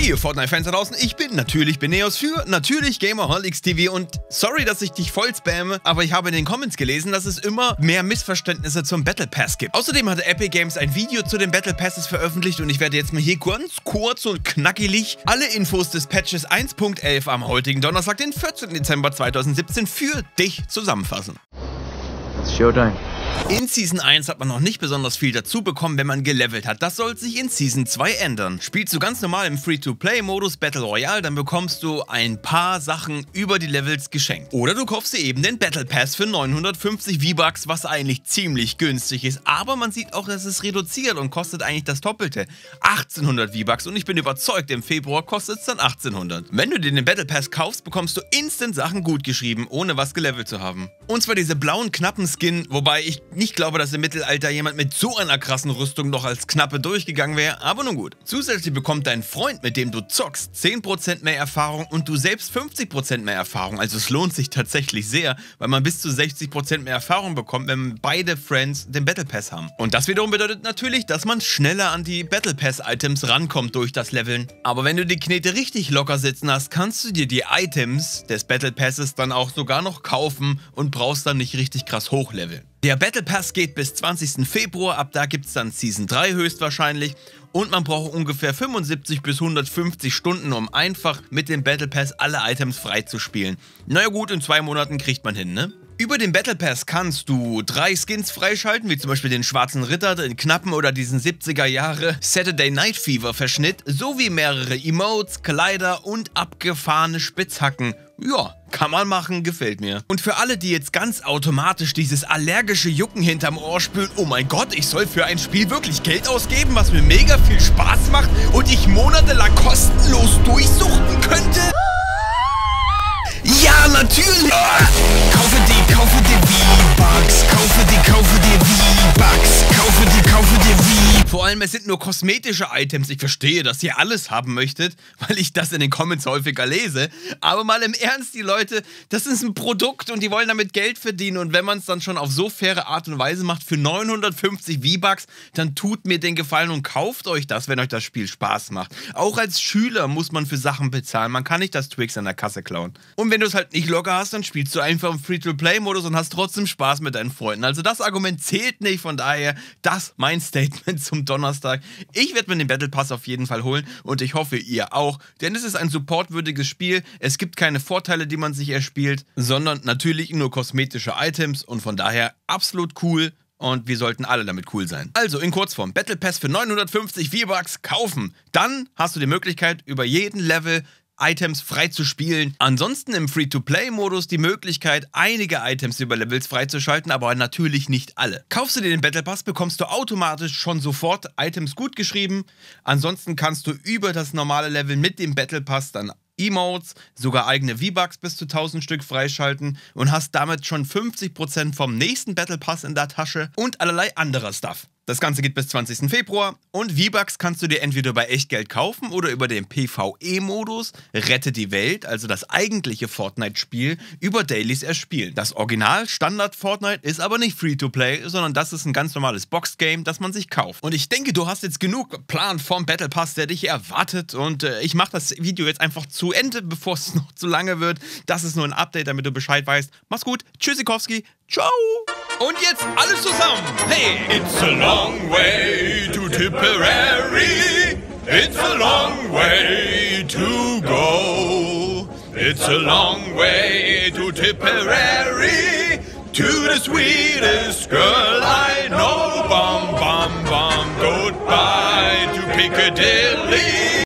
Ihr Fortnite-Fans da draußen, ich bin Beneos für natürlich Gamerholics TV und sorry, dass ich dich voll spamme, aber ich habe in den Comments gelesen, dass es immer mehr Missverständnisse zum Battle Pass gibt. Außerdem hatte Epic Games ein Video zu den Battle Passes veröffentlicht und ich werde jetzt mal hier ganz kurz und knackig alle Infos des Patches 1.11 am heutigen Donnerstag, den 14. Dezember 2017 für dich zusammenfassen. It's Showtime. In Season 1 hat man noch nicht besonders viel dazu bekommen, wenn man gelevelt hat. Das soll sich in Season 2 ändern. Spielst du ganz normal im Free-to-Play-Modus Battle Royale, dann bekommst du ein paar Sachen über die Levels geschenkt. Oder du kaufst dir eben den Battle Pass für 950 V-Bucks, was eigentlich ziemlich günstig ist. Aber man sieht auch, dass es reduziert und kostet eigentlich das Doppelte. 1800 V-Bucks und ich bin überzeugt, im Februar kostet es dann 1800. Wenn du dir den Battle Pass kaufst, bekommst du instant Sachen gut geschrieben, ohne was gelevelt zu haben. Und zwar diese blauen knappen Skin, wobei ich nicht glaube, dass im Mittelalter jemand mit so einer krassen Rüstung noch als Knappe durchgegangen wäre, aber nun gut. Zusätzlich bekommt dein Freund, mit dem du zockst, 10% mehr Erfahrung und du selbst 50% mehr Erfahrung. Also es lohnt sich tatsächlich sehr, weil man bis zu 60% mehr Erfahrung bekommt, wenn beide Friends den Battle Pass haben. Und das wiederum bedeutet natürlich, dass man schneller an die Battle Pass Items rankommt durch das Leveln. Aber wenn du die Knete richtig locker sitzen hast, kannst du dir die Items des Battle Passes dann auch sogar noch kaufen und brauchst dann nicht richtig krass hochleveln. Der Battle Pass geht bis 20. Februar, ab da gibt es dann Season 3 höchstwahrscheinlich und man braucht ungefähr 75 bis 150 Stunden, um einfach mit dem Battle Pass alle Items freizuspielen. Naja gut, in 2 Monaten kriegt man hin, ne? Über den Battle Pass kannst du 3 Skins freischalten, wie zum Beispiel den schwarzen Ritter, den Knappen oder diesen 70er Jahre Saturday Night Fever Verschnitt, sowie mehrere Emotes, Kleider und abgefahrene Spitzhacken. Ja, kann man machen, gefällt mir. Und für alle, die jetzt ganz automatisch dieses allergische Jucken hinterm Ohr spüren, oh mein Gott, ich soll für ein Spiel wirklich Geld ausgeben, was mir mega viel Spaß macht und ich monatelang kostenlos durchsuchten könnte? Ja, natürlich! Kaufe die V-Bucks, kaufe die V-Bucks, kaufe die V. Vor allem, es sind nur kosmetische Items. Ich verstehe, dass ihr alles haben möchtet, weil ich das in den Comments häufiger lese. Aber mal im Ernst, die Leute, das ist ein Produkt und die wollen damit Geld verdienen. Und wenn man es dann schon auf so faire Art und Weise macht für 950 V-Bucks, dann tut mir den Gefallen und kauft euch das, wenn euch das Spiel Spaß macht. Auch als Schüler muss man für Sachen bezahlen. Man kann nicht das Twix an der Kasse klauen. Und wenn du es halt nicht locker hast, dann spielst du einfach im Free-to-Play-Modus und hast trotzdem Spaß mit deinen Freunden. Also das Argument zählt nicht, von daher das mein Statement zum Donnerstag. Ich werde mir den Battle Pass auf jeden Fall holen und ich hoffe, ihr auch, denn es ist ein supportwürdiges Spiel. Es gibt keine Vorteile, die man sich erspielt, sondern natürlich nur kosmetische Items und von daher absolut cool. Und wir sollten alle damit cool sein. Also in Kurzform, Battle Pass für 950 V-Bucks kaufen. Dann hast du die Möglichkeit, über jeden Level Items frei zu spielen. Ansonsten im Free-to-Play-Modus die Möglichkeit, einige Items über Levels freizuschalten, aber natürlich nicht alle. Kaufst du dir den Battle Pass, bekommst du automatisch schon sofort Items gut geschrieben. Ansonsten kannst du über das normale Level mit dem Battle Pass dann Emotes, sogar eigene V-Bucks bis zu 1000 Stück freischalten und hast damit schon 50% vom nächsten Battle Pass in der Tasche und allerlei anderer Stuff. Das Ganze geht bis 20. Februar und V-Bucks kannst du dir entweder bei Echtgeld kaufen oder über den PvE-Modus Rette die Welt, also das eigentliche Fortnite-Spiel, über Dailies erspielen. Das Original Standard Fortnite ist aber nicht Free-to-Play, sondern das ist ein ganz normales Box-Game, das man sich kauft. Und ich denke, du hast jetzt genug Plan vom Battle Pass, der dich erwartet und ich mache das Video jetzt einfach zu Ende, bevor es noch zu lange wird. Das ist nur ein Update, damit du Bescheid weißt. Mach's gut, Tschüssikowski, ciao! Und jetzt alles zusammen. Hey! It's a long way to Tipperary. It's a long way to go. It's a long way to Tipperary. To the sweetest girl I know. Bum, bum, bum. Goodbye to Piccadilly.